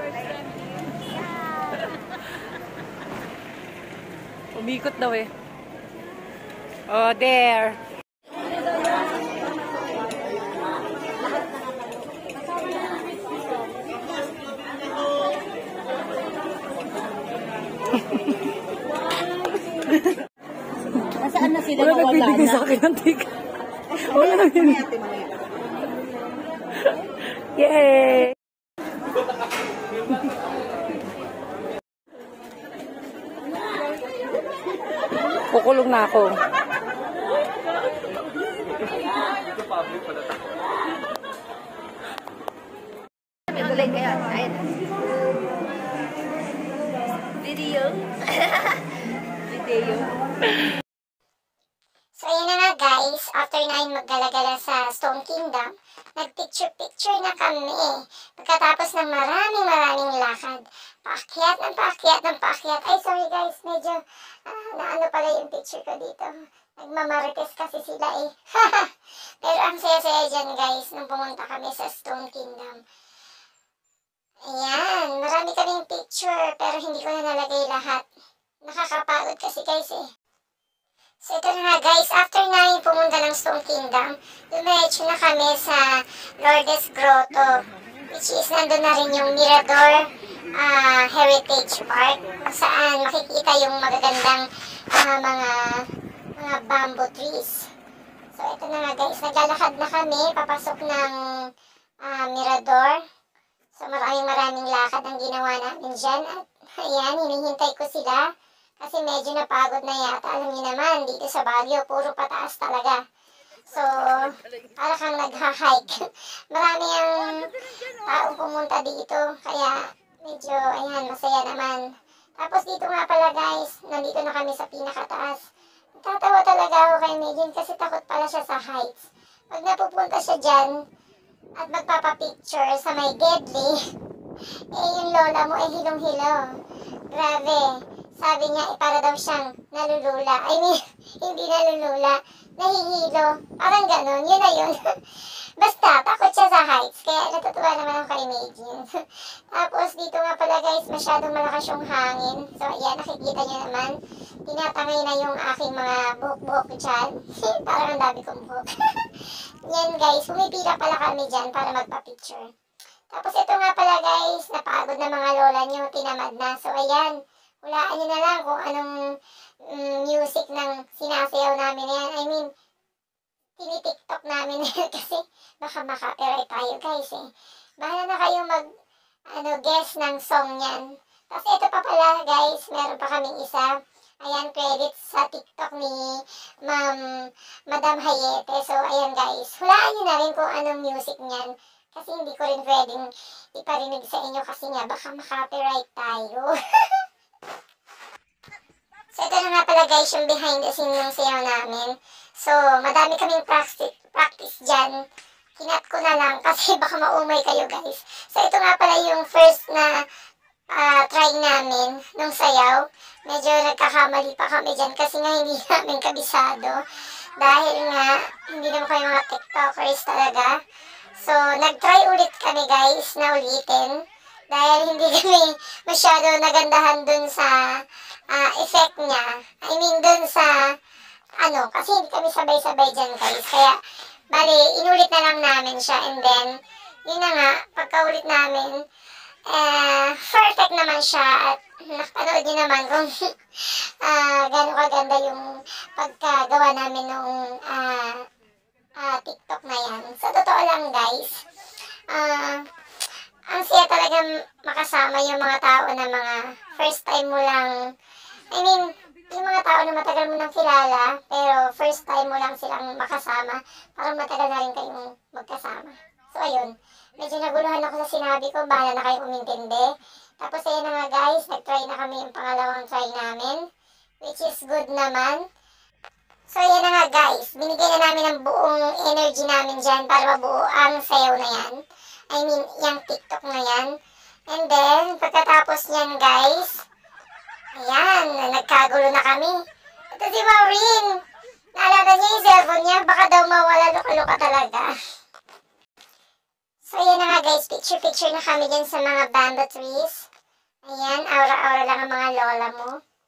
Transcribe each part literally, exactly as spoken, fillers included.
Umikot daw eh. Oh, there. Nasaan na sila? Wala nagbibigay sa akin ng tiga. Wala nagbibigay. Yay! Kukulong na ako. Tuloy kayo. Video. Video. So ayan na nga guys, after namin maggalagala sa Stone Kingdom, nagpicture-picture na kami. Pagkatapos ng maraming maraming lakad, paakyat ng paakyat ng paakyat. Ay sorry guys, medyo uh, naano pala yung picture ko dito. Nagmamarites kasi sila eh. Pero ang saya-saya dyan guys, nung pumunta kami sa Stone Kingdom. Ayan, marami kaming picture pero hindi ko na nalagay lahat. Nakakapagod kasi guys eh. So ito na nga guys, after namin pumunta ng Stone Kingdom, dumiretso na kami sa Lourdes Grotto, which is nandun na rin yung Mirador uh, Heritage Park, saan makikita yung magagandang uh, mga mga bamboo trees. So ito na nga guys, naglalakad na kami, papasok ng uh, Mirador. So maraming maraming lakad ang ginawa namin dyan. At ayan, hinihintay ko sila. Kasi medyo napagod na yata. Alam niyo naman, dito sa Baguio, puro pataas talaga. So, para kang nagha-hike. Marami ang taong pumunta dito. Kaya, medyo, ayan, masaya naman. Tapos dito nga pala guys, nandito na kami sa pinakataas. Tatawa talaga ako kay Megan kasi takot pala siya sa heights. Pag napupunta siya dyan, at magpapapicture sa may Gedli, eh yung lola mo ay hilong-hilo. Grabe. Sabi niya, eh, para daw siyang nalulula. I mean, hindi nalulula, nahihilo. Parang ganun, yun na yun. Basta, takot siya sa heights. Kaya natutuwa naman ako kay Megan. Tapos, dito nga pala guys, masyadong malakas yung hangin. So, ayan, nakikita niyo naman. Tinatangay na yung aking mga buhok-buhok dyan. Parang ang dami kong buhok. Yan guys, pumipila pala kami dyan para magpa-picture. Tapos, ito nga pala guys, napagod na mga lola niyo, tinamad na. So, ayan. Hulaan nyo na lang kung anong mm, music ng sinasayaw namin yan. I mean, tinitiktok namin yan kasi baka maka-copyright tayo guys eh. Bahala na kayo mag, ano, guess ng song yan. Tapos ito pa pala guys, meron pa kaming isa. Ayan, credits sa TikTok ni Ma'am Madam Hayete. So, ayan guys, hulaan nyo na rin kung anong music niyan. Kasi hindi ko rin pwedeng iparinig sa inyo kasi nga baka maka-copyright tayo. So, ito na nga pala guys yung behind the scene ng sayaw namin. So, madami kaming practice, practice dyan. Kinat ko na lang kasi baka maumay kayo guys. So, ito nga pala yung first na uh, try namin nung sayaw. Medyo nagkakamali pa kami dyan kasi nga hindi namin kabisado. Dahil nga, hindi naman kayo mga TikTokers talaga. So, nag-try ulit kami guys na ulitin. Dahil hindi kami masyado nagandahan dun sa uh, effect niya. I mean, dun sa, ano, kasi hindi kami sabay-sabay dyan guys. Kaya, bali, inulit na lang namin siya. And then, yun na nga, pagka-ulit namin, uh, perfect naman siya. At nakapanood nyo naman kung uh, gano'ng kaganda yung pagkagawa namin nung uh, uh, TikTok na yan. So, totoo lang guys. Ah... Uh, ang siya talagang makasama yung mga tao na mga first time mo lang, I mean, yung mga tao na matagal mo nang kilala, pero first time mo lang silang makasama, parang matagal na rin kayong magkasama. So, ayun, medyo naguluhan ako sa sinabi ko, bahala na kayong umintindi. Tapos, ayun na nga guys, nag-try na kami yung pangalawang try namin, which is good naman. So, ayan na nga guys, binigay na namin ang buong energy namin dyan para mabuo ang sayaw na yan. I mean, yung TikTok na yan. And then, pagkatapos yan guys, ayan, nagkagulo na kami. Ito si Maureen. Naalala niya yung cellphone niya, baka daw mawala, luka-luka talaga. So, ayan na nga guys, picture-picture na kami dyan sa mga bamboo trees. Ayan, aura-aura lang ang mga lola mo.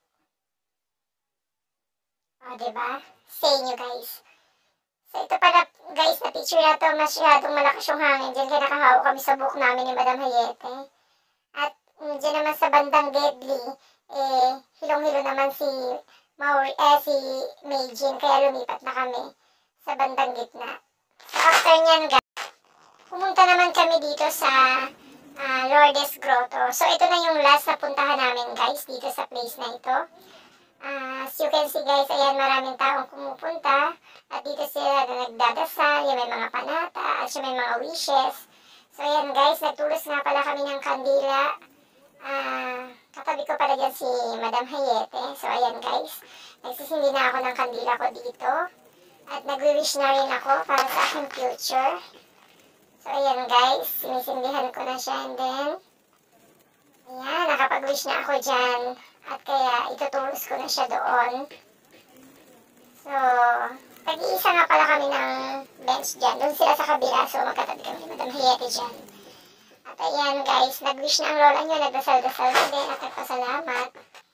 O, diba? Sa inyo guys. So, ito pala guys, na picture na to, masyadong malakas yung hangin dyan, kaya nakahawak kami sa buhok namin ni Madam Hayete. At mm, dyan naman sa bandang Deadly, eh, hilong-hilo naman si Mauri, eh, si Meijin, kaya lumipat na kami sa bandang gitna. So, after nyan guys, pumunta naman kami dito sa uh, Lourdes Grotto. So, ito na yung last na puntahan namin guys, dito sa place na ito. Uh, as you can see guys, ayan, maraming taong pumupunta. At dito sila na nagdadasal, yung may mga panata, at yung may mga wishes. So, ayan guys, nagtulos nga pala kami ng kandila. Uh, katabi ko pala dyan si Madam Hayete. So, ayan guys, nagsisindi na ako ng kandila ko dito. At nag-wish na rin ako para sa aking future. So, ayan guys, sinisindihan ko na siya, and then, ayan, nakapag-wish na ako dyan. At kaya, itutulos ko na siya doon. So, tag-iisa nga pala kami ng bench dyan. Doon sila sa kabila, so magkatabi kami ni Madam Hayete dyan. At ayan guys, nag-wish na ang lola nyo, nagdasal-dasal na din at nagpasalamat.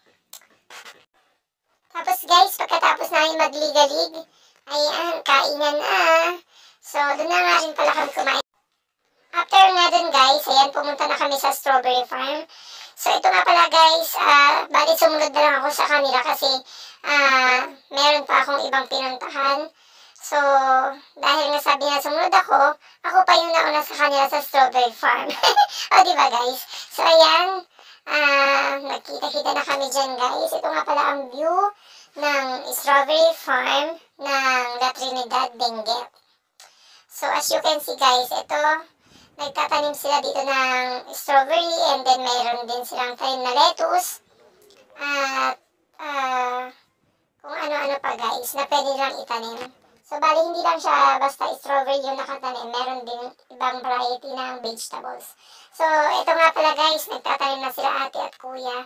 Tapos guys, pagkatapos namin magligalig, ayan, kainan na. So, doon na nga rin pala kami kumain. After nga dun guys, ayan, pumunta na kami sa strawberry farm. So, ito nga pala guys, uh, bali sumunod na lang ako sa kanila kasi uh, meron pa akong ibang pinuntahan. So, dahil nga sabi na sumunod ako, ako pa yung nauna sa kanila sa strawberry farm. O, diba guys? So, ayan, uh, nagkita-kita na kami dyan guys. Ito nga pala ang view ng strawberry farm ng La Trinidad, Benguet. So, as you can see guys, ito, nagtatanim sila dito ng strawberry, and then mayroon din silang tanim na lettuce. At uh, kung ano-ano pa guys, na pwede lang itanim. So, bali hindi lang siya basta strawberry yung nakatanim. Meron din ibang variety ng vegetables. So, ito nga pala guys, nagtatanim na sila ate at kuya.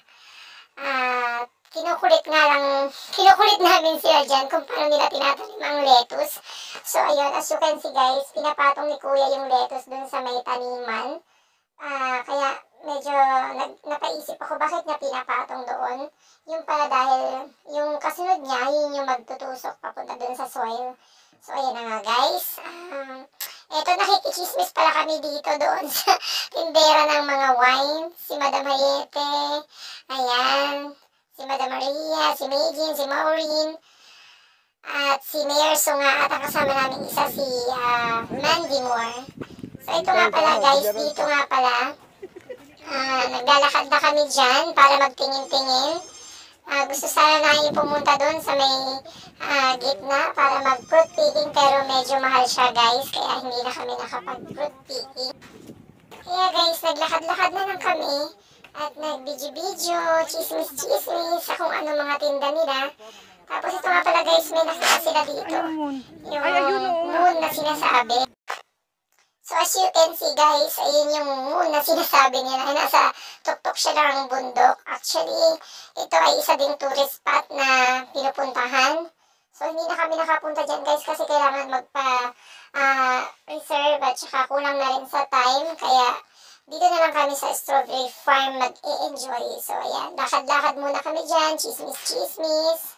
At kinukulit nga lang, kinukulit namin sila dyan kung paano nila tinatanim ang lettuce. So, ayun, as you can see guys, pinapatong ni kuya yung lettuce dun sa may taniman. Uh, kaya, medyo nag, napaisip ako bakit niya pinapatong doon. Yung pala dahil, yung kasunod niya, yun yung magtutusok papunta dun sa soil. So, ayun na nga guys. Um, eto, nakikichismis pala kami dito doon sa tindera ng mga wine. Si Madam Hayete, ayan. Si Madam Maria, si Meijin, si Maureen, at si Mayor So nga, at ang kasama namin isa si uh, Mandy Moore. So ito nga pala guys, dito nga pala, uh, naglalakad na kami dyan para magtingin-tingin. Uh, gusto sana namin pumunta doon sa may uh, gitna para mag-fruit picking, pero medyo mahal siya guys, kaya hindi na kami nakapag-fruit picking. Kaya guys, naglakad-lakad na lang kami. At nag-video-video, chismis-chismis sa kung ano mga tinda nila. Tapos ito nga pala guys, may nakita sila dito. Yung moon na sinasabi. So as you can see guys, ayun yung moon na sinasabi nila. Nasa tuktok siya ng bundok. Actually, ito ay isa ding tourist spot na pinupuntahan. So hindi na kami nakapunta dyan guys kasi kailangan magpa-reserve uh, at saka kulang na rin sa time. Kaya dito na lang kami sa strawberry farm mag-e-enjoy. So, ayan. Lakad-lakad muna kami dyan. Chismis-chismis.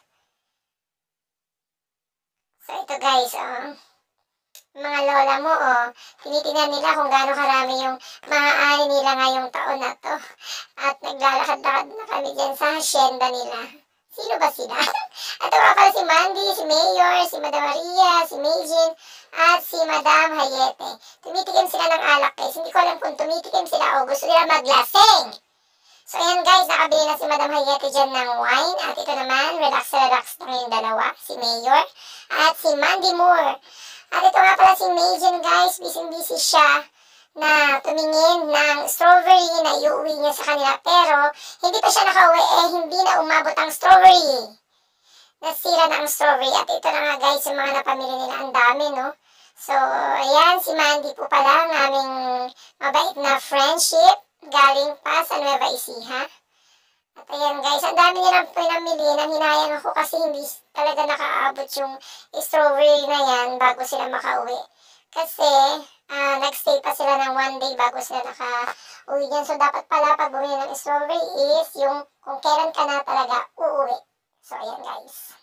So, ito guys, oh. Mga lola mo, oh. Tinitingnan nila kung gaano karami yung maaani nila ngayong taon na to. At naglalakad-lakad na kami dyan sa hacienda nila. Sino ba sila? At ito nga pala si Mandy, si Mayor, si Madam Maria, si Meijin, at si Madam Hayete. Tumitikim sila ng alak guys. Hindi ko alam kung tumitikim sila o gusto nila maglaseng. So ayan guys, nakabili na si Madam Hayete dyan ng wine. At ito naman, relax-relax na yung dalawa. Si Mayor at si Mandy Moore. At ito nga pala si Meijin guys, busy-busy siya na tumingin ng strawberry na iuwi niya sa kanila. Pero hindi pa siya nakauwi, eh hindi na umabot ang strawberry. Nasira na ang strawberry. At ito na nga guys, yung mga napamili nila, ang dami, no? So, ayan, si Mandy po pala, ng aming mabait na friendship, galing pa sa Nueva Ecija. At ayan guys, ang dami nilang pinamili, nang hinayang ako kasi hindi talaga nakaabot yung strawberry na yan bago sila makauwi. Kasi, uh, nagstay pa sila ng one day bago sila naka-uwi dyan. So, dapat pala pag bumili ng strawberry is yung kung kailan ka na talaga uuwi. So, ayan guys.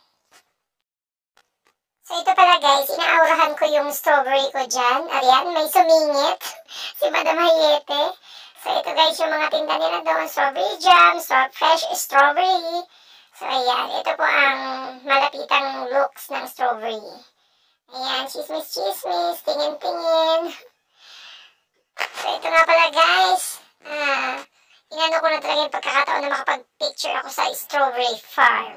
So, ito pala guys, inaaurahan ko yung strawberry ko dyan. Ayan, may sumingit si Madam Hayete. So, ito guys yung mga tinda nila doon. Strawberry jam, fresh strawberry. So, ayan, ito po ang malapitang looks ng strawberry. Ayan, chismis, chismis, tingin-tingin. So, ito nga pala guys. Ah, inano ko na talaga yung pagkakataon na makapag-picture ako sa strawberry farm.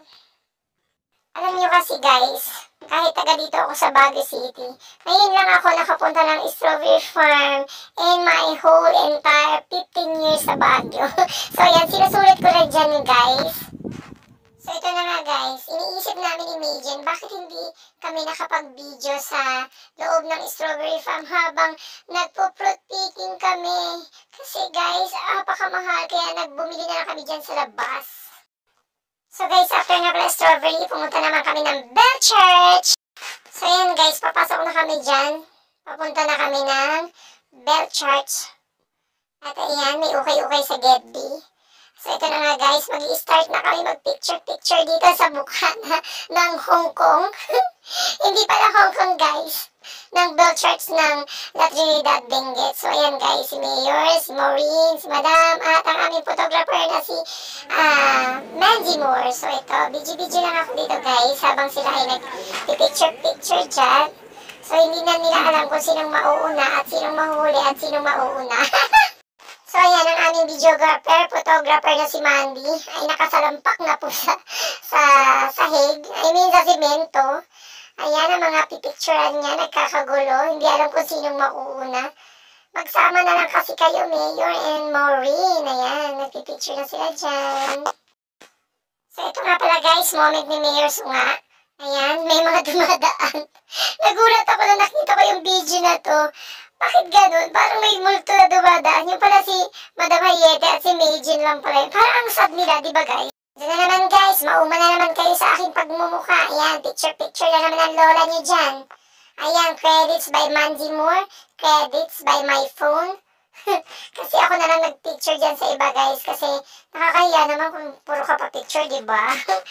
Alam nyo kasi guys, kahit taga dito ako sa Baguio City, ngayon lang ako nakapunta ng strawberry farm in my whole entire fifteen years sa Baguio. So yan, sinusulit ko na dyan guys. So ito na nga guys, iniisip namin imagine bakit hindi kami nakapag-video sa loob ng strawberry farm habang nagpo-fruit picking kami. Kasi guys, apakamahal kaya nagbumili na lang kami dyan sa labas. So guys, after nga pala strawberry, pumunta naman kami ng Bell Church. So yan guys, papasok na kami dyan. Papunta na kami ng Bell Church. At ayan, may ukay-ukay sa Getby. So ito na nga guys, mag-i-start na kami mag-picture-picture dito sa mukha na, ng Hong Kong. Hindi pala Hong Kong guys. Ng Bell Church ng La Trinidad Benguet. So ayan guys, si Mayor, si Maureen, si Madam, at ang aming photographer na si uh, Mandy Moore. So ito, bidyo-bidyo lang ako dito guys habang sila ay nag-picture-picture dyan. So hindi na nila alam kung sinong mauuna at sinong mahuhuli at sinong mauuna. So ayan, ang aming videographer, photographer na si Mandy ay nakasalampak na po sa, sa sahig. I mean sa simento. Ayan ang mga pipicturean niya, nagkakagulo. Hindi alam kung sinong mauuna. Magsama na lang kasi kayo, Mayor and Maureen. Ayan, nagpipicture na sila dyan. So ito nga pala guys, moment ni Mayor Sunga. Ayan, may mga dumadaan. Nagulat ako na nakita ko yung video na to. Bakit ganun? Parang may multo na dumadaan. Yung pala si Madam Hayete at si Meijin lang pala. Parang ang sad nila, di ba guys? Diyan na naman guys, mauma na naman kayo sa aking pagmumukha. Ayan, picture-picture na naman ang lola niyo dyan. Ayan, credits by Mandy Moore. Credits by my phone. Kasi ako na lang nag-picture dyan sa iba guys. Kasi nakakahiya naman kung puro ka pa picture, di ba?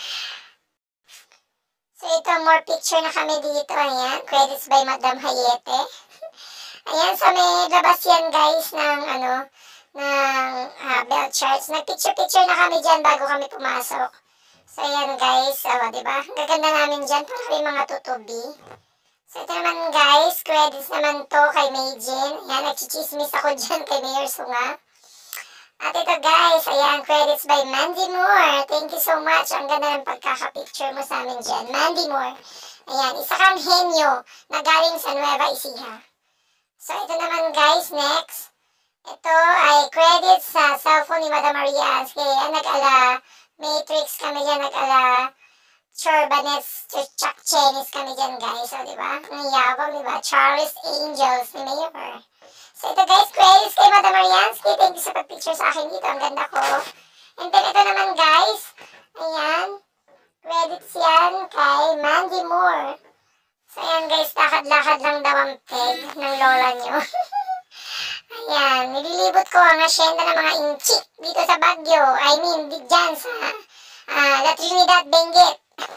So ito, more picture na kami dito. Ayan, credits by Madam Hayete. Ayan, sa may labas yan guys ng ano, ng uh, Bell Church. Nag-picture-picture na kami dyan bago kami pumasok. So, ayan guys. O, oh, diba? Gaganda namin dyan para kay mga tutubi. So, ito naman guys. Credits naman to kay Meijin. Ayan, nagchichismis ako dyan kay Mayor Sunga. At ito guys, ayan, credits by Mandy Moore. Thank you so much. Ang ganda ng pagkaka-picture mo sa amin dyan. Mandy Moore. Ayan, isa kang henyo na galing sa Nueva Ecija. So, ito naman guys, next. Ito ay credits sa cellphone ni Madam Maria. Kaya nag-ala Matrix kami dyan, nag-ala Chorbanets, Chuck Chenis kami dyan guys. So, diba? Ang yabang, diba? Charles Angels ni Mayor. So, ito guys, credits kay Madam Mariansky. Thank you sa pag-picture sa akin dito. Ang ganda ko. And then, ito naman guys. Ayan. Credits yan kay Mandy Moore. So, ayan guys, lakad-lakad lang daw ang peg ng lola nyo. Ayan, nililibot ko ang asyenda ng mga inchi dito sa Baguio. I mean, dyan sa uh, La Trinidad Benguet.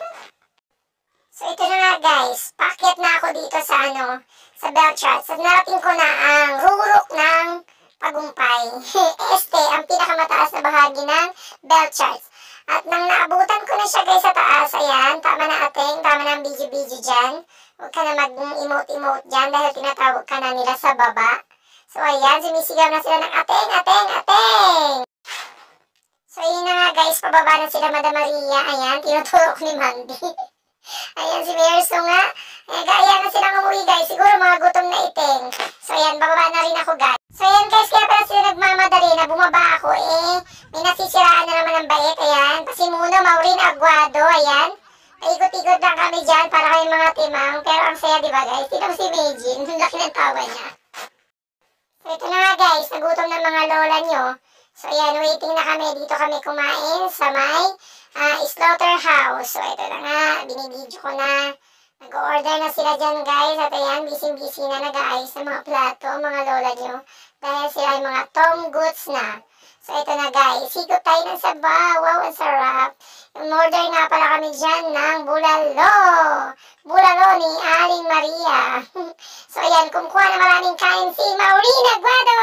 So, ito na nga guys. Pakyat na ako dito sa ano, sa Bell Church. So, narating ko na ang rurok ng Pagumpay. Este, ang pinakamataas na bahagi ng Bell Church. At nang naabutan ko na siya guys sa taas, ayan, tama na ating, tama na ang bidyo-bidyo dyan. Huwag ka na mag-emote-emote dyan dahil tinatawag ka na nila sa baba. So, ayan, sumisigaw na sila ng ateng, ateng, ateng! So, yun na nga guys, pababa na sila Madam Maria. Ayan, tinuturok ni Mandy. Ayan, si Mayor Sunga. Eh, gaya na silang umuwi guys. Siguro mga gutom na iteng. So, ayan, bababa na rin ako guys. So, ayan guys, kaya pala sila nagmamadali na bumaba ako. Eh, may nasisiraan na naman ng bait. Ayan, Pasimuno, Maureen, Aguado. Ayan, paikot-ikot lang kami dyan para kayong mga timang. Pero ang saya, diba guys? Ito si Meijin. Laki ng tawa niya. So, ito na nga guys, nagutom ng mga lola nyo. So, ayan, waiting na kami. Dito kami kumain sa may uh, slaughterhouse. So, ito na nga, binibidyo ko na. Nag-order na sila dyan guys. At ayan, busy-busy na nag-aayos ng mga plato, mga lola nyo. Dahil sila ay mga Tom Goods na. So ito na guys, higop tayo ng sabaw. Wow, ang sarap. In-order nga pala kami dyan ng bulalo. Bulalo ni Aling Maria. So ayan, kumukuha na maraming kain si Maureen Aguado.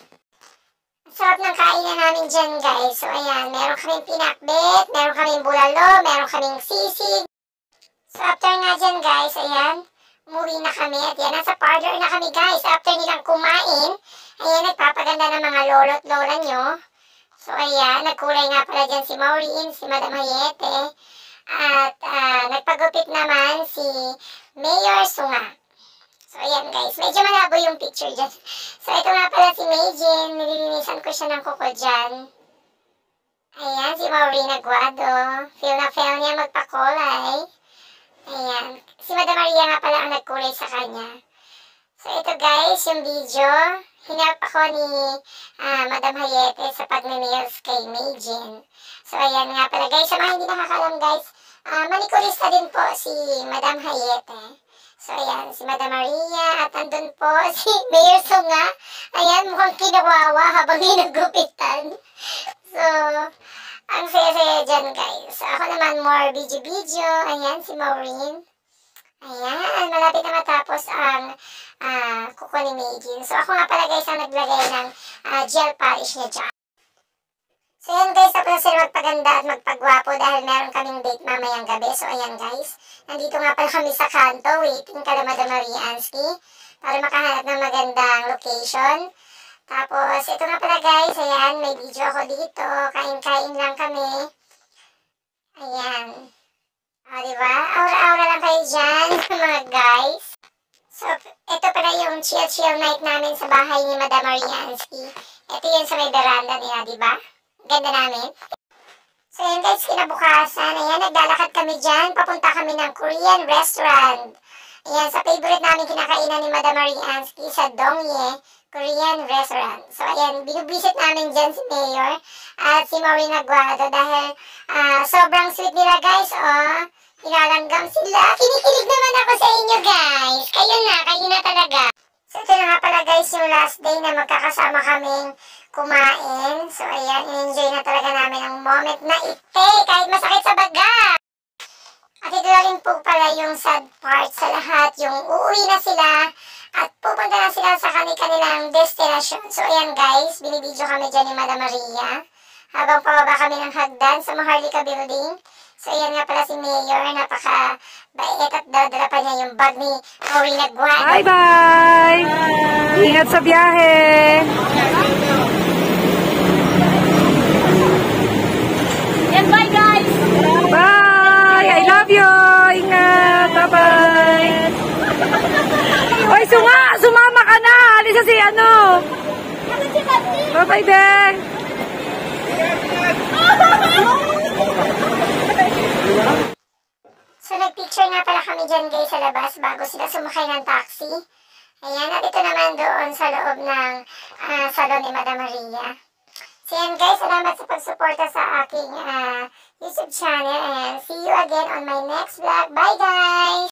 Sarap ng kainan namin dyan guys. So ayan, meron kaming pinakbet, meron kaming bulalo, meron kaming sisig. So after nga dyan guys, ayan, umuwi na kami at yan, nasa parlor na kami guys. After nilang kumain, ayan, nagpapaganda ng mga lolo't lola nyo. So ayan, nagkulay nga pala dyan si Maureen, si Madam Hayete. At uh, nagpagupit naman si Mayor Sunga. So ayan guys, medyo malabo yung picture dyan. So ito nga pala si Maygin, nililinisan ko siya ng kuko dyan. Ayan, si Maureen Aguado. Feel na feel niya magpakulay. Ayan, si Madam Maria nga pala ang nagkulay sa kanya. So ito guys, yung video, hinap ako ni uh, Madam Hayete sa pag-nails kay Maygin. So ayan nga pala guys, sa mga hindi nakakalam guys, uh, manikulista din po si Madam Hayete. So ayan, si Madam Maria at andun po si Mayor Sunga. Ayan, mukhang kinuwawa habang hinugupitan. So, ang saya-saya dyan guys. So, ako naman more video-video. Ayan, si Maureen. Ayan, malapit na matapos ang uh, kuko ni Maygin. So, ako nga pala guys ang naglagay ng uh, gel polish niya dyan. So, ayan guys, tapos na sila magpaganda at magpagwapo dahil meron kaming date mamayang gabi. So, ayan guys, nandito nga pala kami sa kanto, waiting kala Madam Mariansky para makahanap ng magandang location. Tapos, ito nga pala guys, ayan, may video ako dito, kain-kain lang kami. Ayan. O, diba? Aura-aura lang kayo dyan, mga guys. So, ito pala yung chill-chill night namin sa bahay ni Madam Mariansky. Ito yun sa may veranda nila, diba? Ganda namin. So, ayan guys, kinabukasan, ayan, naglalakad kami dyan, papunta kami ng Korean restaurant. Ayan, sa favorite namin kinakainan ni Madam Mariansky sa Dongye Korean restaurant. So, ayan, binubisit namin dyan si Mayor at si Maureen Aguado dahil uh, sobrang sweet nila guys, oh. Nilalanggam sila. Kinikilig naman ako sa inyo guys. Kayo na, kayo na talaga. So, ito na nga pala guys yung last day na magkakasama kaming kumain. So, ayan, in-enjoy na talaga namin ang moment na ite kahit masakit sa baga. At ito na rin po pala yung sad part sa lahat, yung uuwi na sila at pupunta na sila sa kanilang destination. So ayan guys, binibidyo kami dyan ni Madam Maria habang pababa kami ng hagdan sa Maharlika Building. So ayan nga pala si Mayor, napaka-bait at dadala pa niya yung bag ni Maureen Aguado. Bye bye! Ingat sa biyahe! And bye guys! Bye! I love you! Ingat! Bye-bye! Oy, Sunga! Sumama ka na! Alis na si ano! Bye-bye, Ben! So nagpicture nga pala kami dyan guys sa labas bago sila sumakay ng taxi. Ayan, at ito naman doon sa loob ng uh, salon ni Madam Maria. So yan guys, salamat sa pagsuporta sa aking uh, YouTube channel and see you again on my next vlog. Bye guys!